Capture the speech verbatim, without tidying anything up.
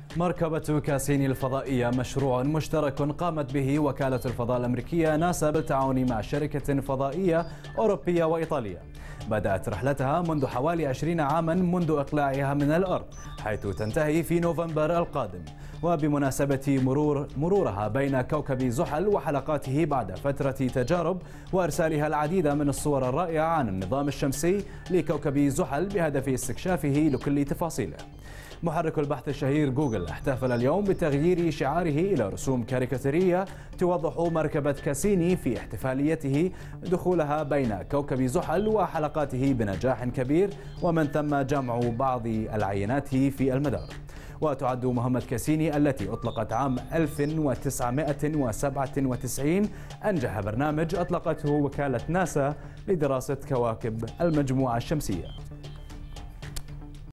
مركبة كاسيني الفضائية مشروع مشترك قامت به وكالة الفضاء الأمريكية ناسا بالتعاون مع شركة فضائية أوروبية وإيطالية. بدأت رحلتها منذ حوالي عشرين عاما منذ إقلاعها من الأرض، حيث تنتهي في نوفمبر القادم. وبمناسبة مرور مرورها بين كوكب زحل وحلقاته بعد فترة تجارب وإرسالها العديد من الصور الرائعة عن النظام الشمسي لكوكب زحل بهدف استكشافه لكل تفاصيله. محرك البحث الشهير جوجل احتفل اليوم بتغيير شعاره إلى رسوم كاريكاتيرية توضح مركبة كاسيني في احتفاليته دخولها بين كوكب زحل وحلقاته بنجاح كبير، ومن ثم جمع بعض العينات في المدار. وتعد مهمة كاسيني التي أطلقت عام ألف وتسعمائة وسبعة وتسعين أنجح برنامج أطلقته وكالة ناسا لدراسة كواكب المجموعة الشمسية.